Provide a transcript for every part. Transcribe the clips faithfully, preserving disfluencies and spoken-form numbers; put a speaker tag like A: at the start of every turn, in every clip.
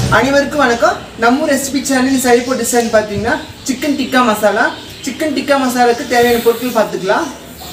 A: அனைவருக்கும் வணக்கம். நம்ம ரெசிபி சேனல் சைபோ டிசைன் பார்த்தீங்கன்னா சிக்கன் டிக்கா மசாலா. சிக்கன் டிக்கா மசாலாவுக்கு தேவையான பொருட்கள் பார்த்துக்கலாம்.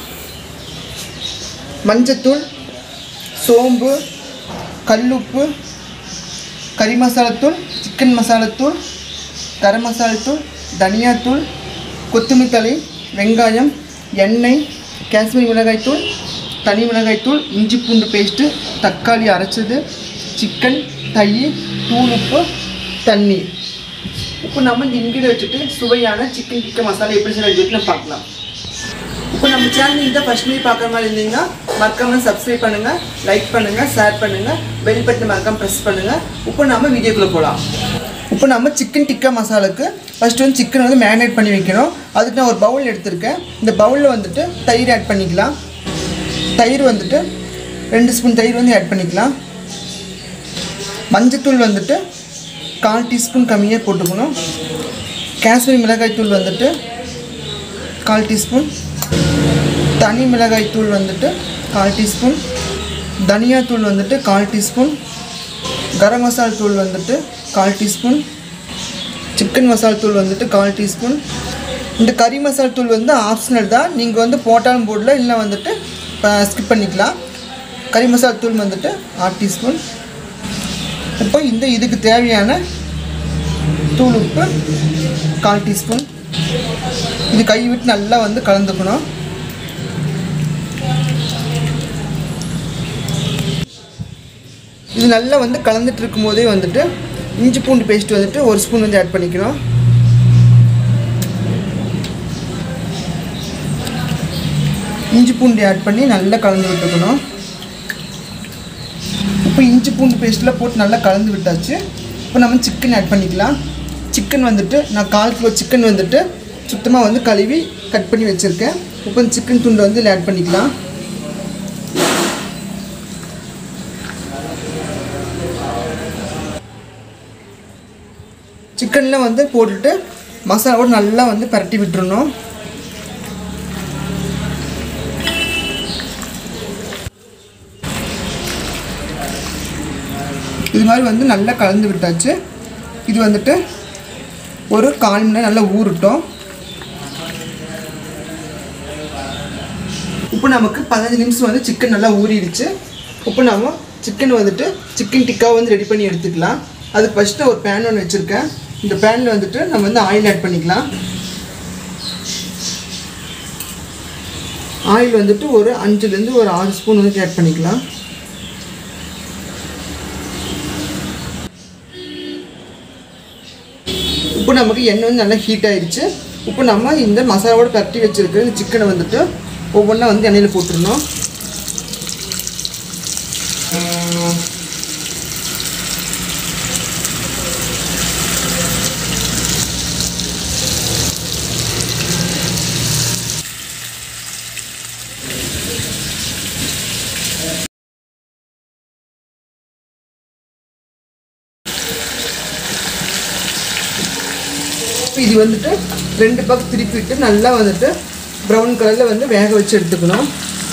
A: மஞ்சத்தூள், சோம்பு, கல்லுப்பு, கறி மசாலாத்தூள், சிக்கன் மசாலாத்தூள், கரம் மசாலாத்தூள், தனியாத்தூள், கொத்தமல்லி தழை, வெங்காயம், எண்ணெய், காஷ்மீரி மிளகாய்த்தூள், தனி மிளகாய்த்தூள், இஞ்சி பூண்டு பேஸ்ட்டு, தக்காளி அரைச்சது, சிக்கன், தயிர், தூள் உப்பு, தண்ணீர். இப்போ நம்ம இந்த இன்கிரியை வச்சுட்டு சுவையான சிக்கன் டிக்கா மசாலா எப்படி செய்யறது நம்ம பார்க்கலாம். இப்போ நம்ம சேனல் இந்த ஃபர்ஸ்ட் டைம் பார்க்குற மாதிரி இருந்தீங்கன்னா மறக்காம சப்ஸ்கிரைப் பண்ணுங்கள், லைக் பண்ணுங்கள், ஷேர் பண்ணுங்கள், பெல் பட்டன் மறக்காம ப்ரெஸ் பண்ணுங்கள். இப்போ நம்ம வீடியோக்குள்ளே போகலாம். இப்போ நம்ம சிக்கன் டிக்கா மசாலாவுக்கு ஃபஸ்ட்டு வந்து சிக்கனை வந்து மேரினேட் பண்ணி வைக்கணும். அதுக்கு நான் ஒரு பவுல் எடுத்திருக்கேன். இந்த பவுலில் வந்துட்டு தயிர் ஆட் பண்ணிக்கலாம். தயிர் வந்துட்டு ரெண்டு ஸ்பூன் தயிர் வந்து ஆட் பண்ணிக்கலாம். மஞ்சத்தூள் வந்துட்டு கால் டீஸ்பூன் கம்மியாக போட்டுக்கணும். காஷ்மீரி மிளகாய்த்தூள் வந்துட்டு கால் டீஸ்பூன், தனி மிளகாய்த்தூள் வந்துட்டு கால் டீஸ்பூன், தனியாத்தூள் வந்துட்டு கால் டீஸ்பூன், கரம் மசாலா தூள் வந்துட்டு கால் டீஸ்பூன், சிக்கன் மசாலா தூள் வந்துட்டு கால் டீஸ்பூன். இந்த கறி மசாலா தூள் வந்து ஆப்ஷனல் தான், நீங்கள் வந்து போட்டாலும் போடல, இல்லை வந்துட்டு ஸ்கிப் பண்ணிக்கலாம். கறி மசாலா தூள் வந்துட்டு ஆறு டீஸ்பூன். இப்போ இந்த இதுக்கு தேவையான தூள் உப்பு கால் டீஸ்பூன். இது கை விட்டு நல்லா வந்து கலந்துக்கணும். இது நல்லா வந்து கலந்துட்டு இருக்கும் போதே வந்துட்டு இஞ்சி பூண்டு பேஸ்ட் வந்துட்டு ஒரு ஸ்பூன் வந்து ஆட் பண்ணிக்கணும். இஞ்சி பூண்டு ஆட் பண்ணி நல்லா கலந்து விட்டுக்கணும். இப்போ இஞ்சி பூண்டு பேஸ்ட்டில் போட்டு நல்லா கலந்து விட்டாச்சு. இப்போ நம்ம சிக்கன் ஆட் பண்ணிக்கலாம். சிக்கன் வந்துட்டு நான் கால் கிலோ சிக்கன் வந்துட்டு சுத்தமாக வந்து கழுவி கட் பண்ணி வச்சுருக்கேன். இப்போ இந்த சிக்கன் துண்டை வந்து இதில் ஆட் பண்ணிக்கலாம். சிக்கனில் வந்து போட்டுட்டு மசாலாவோடு நல்லா வந்து பரட்டி விட்டுறணும். இது மாதிரி வந்து நல்லா கலந்து விட்டாச்சு. இது வந்துட்டு ஒரு கால் மணி நேரம் நல்லா ஊறட்டும். இப்போ நமக்கு பதினஞ்சு நிமிஷம் வந்து சிக்கன் நல்லா ஊறிடுச்சு. இப்போ நம்ம சிக்கன் வந்துட்டு சிக்கன் டிக்கா வந்து ரெடி பண்ணி எடுத்துக்கலாம். அதுக்கு ஃபஸ்ட்டு ஒரு பேன் ஒன்று வச்சுருக்கேன். இந்த பேனில் வந்துட்டு நம்ம வந்து ஆயில் ஆட் பண்ணிக்கலாம். ஆயில் வந்துட்டு ஒரு அஞ்சுலேருந்து ஒரு ஆறு ஸ்பூன் வந்து ஆட் பண்ணிக்கலாம். இப்போ நமக்கு எண்ணெய் வந்து நல்லா ஹீட் ஆகிடுச்சு. இப்போ நம்ம இந்த மசாலாவோட பரட்டி வச்சுருக்க இந்த சிக்கனை வந்துட்டு ஒவ்வொன்றா வந்து எண்ணெயில் போட்டுடணும். இது வந்துட்டு ரெண்டு பக்கம் திருப்பிட்டு நல்லா வந்துட்டு ப்ரௌன் கலரில் வந்து வேக வச்சு எடுத்துக்கணும்.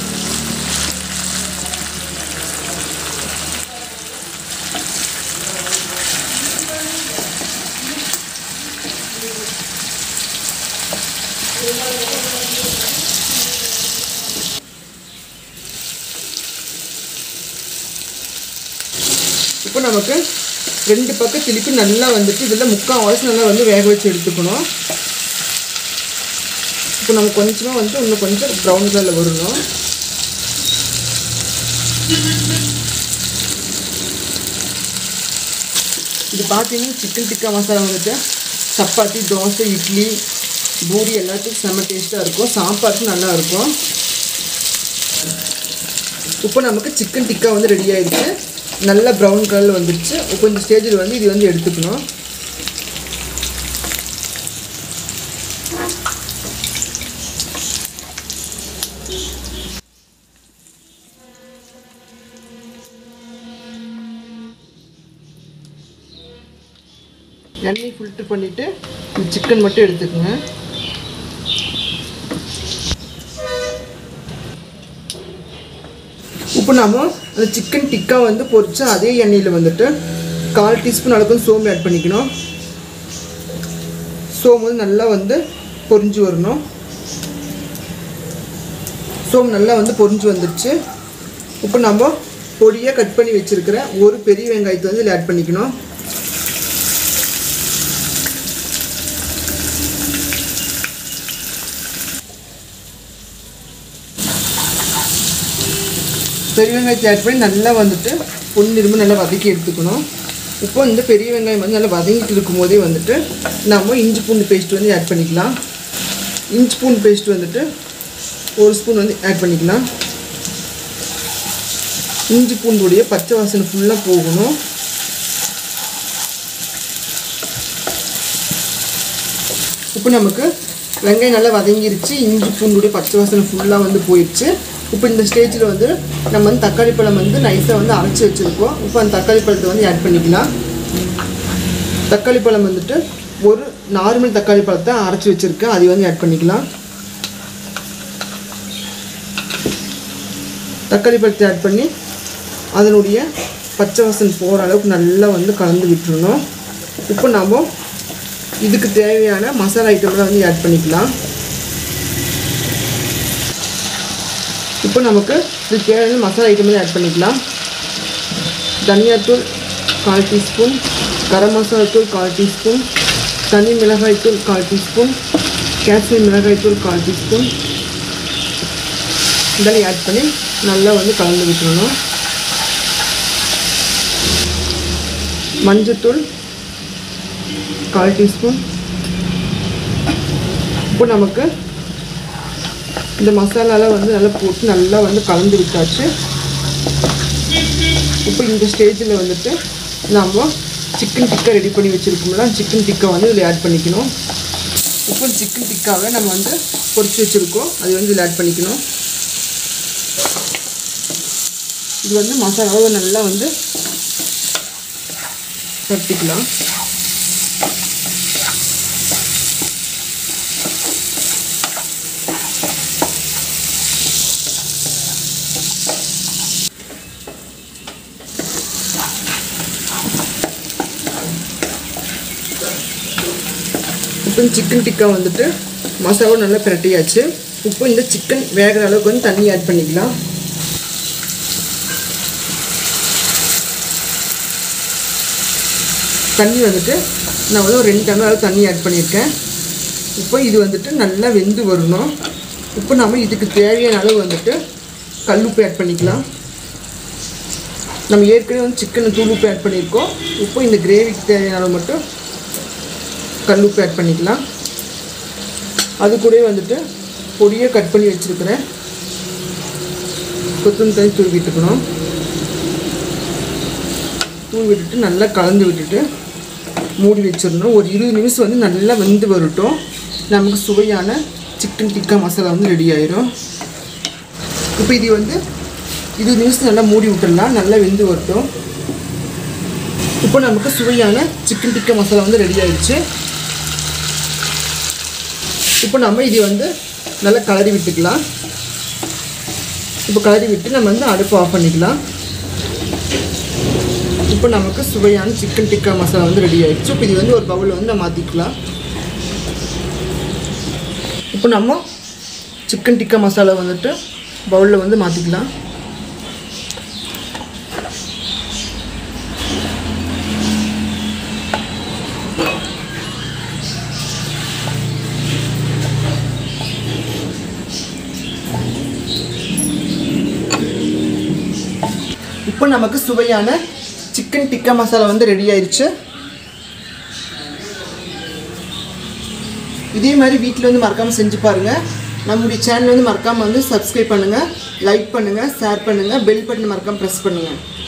A: இப்போ நமக்கு ரெண்டு பக்கம் திருப்பி நல்லா வந்துட்டு இதில் முக்கால் வாசி நல்லா வந்து வேக வச்சு எடுத்துக்கணும். இப்போ நம்ம கொஞ்சமாக வந்து இன்னும் கொஞ்சம் ப்ரௌன் கலரில் வரணும். இது பார்த்தீங்கன்னா சிக்கன் டிக்கா மசாலா வந்துட்டு சப்பாத்தி, தோசை, இட்லி, பூரி எல்லாத்துக்கும் செம்ம டேஸ்ட்டாக இருக்கும். சாப்பாட்டுக்கும் நல்லா இருக்கும். இப்போ நமக்கு சிக்கன் டிக்கா வந்து ரெடி ஆகிடுச்சு. நல்லா ப்ரௌன் கலரில் வந்துடுச்சு. கொஞ்சம் ஸ்டேஜில் வந்து இது வந்து எடுத்துக்கணும். எண்ணெய் ஃபில்டர் பண்ணிவிட்டு சிக்கன் மட்டும் எடுத்துக்கோங்க. இப்போ நாம அந்த சிக்கன் டிக்கா வந்து பொரிச்சு அதே எண்ணெயில் வந்துட்டு கால் டீஸ்பூன் அளவுக்கு சோம்பு ஆட் பண்ணிக்கணும். சோம்பு வந்து நல்லா வந்து பொரிஞ்சு வரணும். சோம்பு நல்லா வந்து பொரிஞ்சு வந்துடுச்சு. இப்போ நம்ம பொடியாக கட் பண்ணி வச்சுருக்கிற ஒரு பெரிய வெங்காயத்தை வந்து இதில் ஆட் பண்ணிக்கணும். பெரிய வெங்காயத்தை ஆட் பண்ணி நல்லா வந்துட்டு பொன்னிறமாக நல்லா வதக்கி எடுத்துக்கணும். இப்போ இந்த பெரிய வெங்காயம் வந்து நல்லா வதங்கிட்டு இருக்கும் போதே வந்துட்டு நம்ம இஞ்சி பூண்டு பேஸ்ட் வந்து ஆட் பண்ணிக்கலாம். இஞ்சி பூண்டு பேஸ்ட் வந்துட்டு ஒரு ஸ்பூன் வந்து ஆட் பண்ணிக்கலாம். இஞ்சி பூண்டுடைய பச்சை வாசனை ஃபுல்லாக போகணும். இப்போ நமக்கு வெங்காயம் நல்லா வதங்கிருச்சு. இஞ்சி பூண்டுடைய பச்சை வாசனை ஃபுல்லாக வந்து போயிடுச்சு. இப்போ இந்த ஸ்டேஜில் வந்து நம்ம வந்து தக்காளி பழம் வந்து நைஸாக வந்து அரைச்சி வச்சுருக்கோம். இப்போ அந்த தக்காளி பழத்தை வந்து ஆட் பண்ணிக்கலாம். தக்காளி பழம் வந்துட்டு ஒரு நார்மல் தக்காளி பழத்தை அரைச்சி வச்சுருக்கேன், அதை வந்து ஆட் பண்ணிக்கலாம். தக்காளி பழத்தை ஆட் பண்ணி அதனுடைய பச்சை வாசனை போகிற அளவுக்கு நல்லா வந்து கலந்து விட்டுருணும். இப்போ நாம் இதுக்கு தேவையான மசாலா ஐட்டம்லாம் வந்து ஆட் பண்ணிக்கலாம். இப்போ நமக்கு இதுக்கு தேவையான மசாலா ஐட்டம் வந்து ஆட் பண்ணிக்கலாம். தனியாத்தூள் கால் டீஸ்பூன், கரம் மசாலா தூள் கால் டீஸ்பூன், தனி மிளகாய் தூள் கால் டீஸ்பூன், காஷ்மீர் மிளகாய் தூள் கால் டீஸ்பூன் இதெல்லாம் ஆட் பண்ணி நல்லா வந்து கலந்து விட்டுறணும். மஞ்சத்தூள் கால் டீஸ்பூன். இப்போ நமக்கு இந்த மசாலாலாம் வந்து நல்லா போட்டு நல்லா வந்து கலந்து விட்டாச்சு. இப்போ இந்த ஸ்டேஜில் வந்துட்டு நம்ம சிக்கன் டிக்கா ரெடி பண்ணி வச்சுருக்கோம்ல, சிக்கன் டிக்கா வந்து இதில் ஆட் பண்ணிக்கணும். இப்போ சிக்கன் டிக்காவை நம்ம வந்து பொரிச்சு வச்சுருக்கோம், அது வந்து இதில் ஆட் பண்ணிக்கணும். இது வந்து மசாலாவை நல்லா வந்து தட்டிக்கலாம். இப்போ சிக்கன் டிக்கா வந்துட்டு மசாலாவை நல்லா பிரட்டியாச்சு. இப்போ இந்த சிக்கன் வேகிற அளவுக்கு வந்து தண்ணி ஆட் பண்ணிக்கலாம். தண்ணி வந்துட்டு நான் வந்து ஒரு ரெண்டு டம்ளர் அளவு தண்ணி ஆட் பண்ணியிருக்கேன். இப்போ இது வந்துட்டு நல்லா வெந்து வரணும். இப்போ நம்ம இதுக்கு தேவையான அளவு வந்துட்டு கல் உப்பு ஆட் பண்ணிக்கலாம். நம்ம ஏற்கனவே வந்து சிக்கனை தூள் உப்பு ஆட் பண்ணியிருக்கோம். இப்போ இந்த கிரேவிக்கு தேவையான அளவு மட்டும் கல் உப்பு ஆட் பண்ணிக்கலாம். அது கூட வந்துட்டு பொடியாக கட் பண்ணி வச்சுருக்கிறேன் கொத்தமல்லி தண்ணி தூவி விட்டுக்கணும். தூவி விட்டுட்டு நல்லா கலந்து விட்டுட்டு மூடி வச்சிடணும். ஒரு இருபது நிமிஷம் வந்து நல்லா வெந்து வரட்டும். நமக்கு சுவையான சிக்கன் டிக்கா மசாலா வந்து ரெடி ஆயிரும். இப்போ இது வந்து இருபது நிமிஷம் நல்லா மூடி விட்டுடலாம், நல்லா வெந்து வரட்டும். இப்போ நமக்கு சுவையான சிக்கன் டிக்கா மசாலா வந்து ரெடி ஆயிடுச்சு. இப்போ நம்ம இது வந்து நல்லா கலரி விட்டுக்கலாம். இப்போ கலரி விட்டு நம்ம வந்து அடுப்பு ஆஃப் பண்ணிக்கலாம். இப்போ நமக்கு சுவையான சிக்கன் டிக்கா மசாலா வந்து ரெடி ஆயிடுச்சு. இப்போ இது வந்து ஒரு பவுலில் வந்து நம்ம மாற்றிக்கலாம். இப்போ நம்ம சிக்கன் டிக்கா மசாலா வந்துட்டு பவுலில் வந்து மாற்றிக்கலாம். இப்போ நமக்கு சுவையான சிக்கன் டிக்கா மசாலா வந்து ரெடி ஆயிடுச்சு. இதே மாதிரி வீட்டில் வந்து மறக்காமல் செஞ்சு பாருங்கள். நம்முடைய சேனல் வந்து மறக்காமல் வந்து சப்ஸ்கிரைப் பண்ணுங்கள், லைக் பண்ணுங்கள், ஷேர் பண்ணுங்கள், பெல் பட்டன் மறக்காமல் ப்ரெஸ் பண்ணுங்கள்.